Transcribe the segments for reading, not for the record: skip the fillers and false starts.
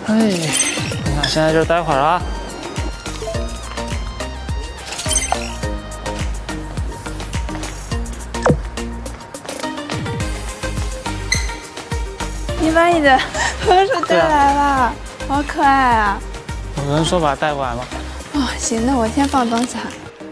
哎，那先在这儿待会儿啊。 你把你的河鼠带来了，好可爱啊！ 我跟人说把它带过来嘛。 哦，行，那我先放东西哈。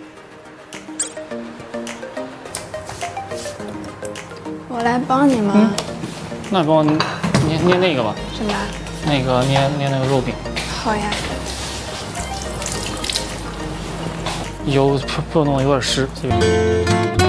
我来帮你吗？ 那帮我捏那个吧。 什么？ 那个捏那个肉饼。 好呀。 油不弄有点湿。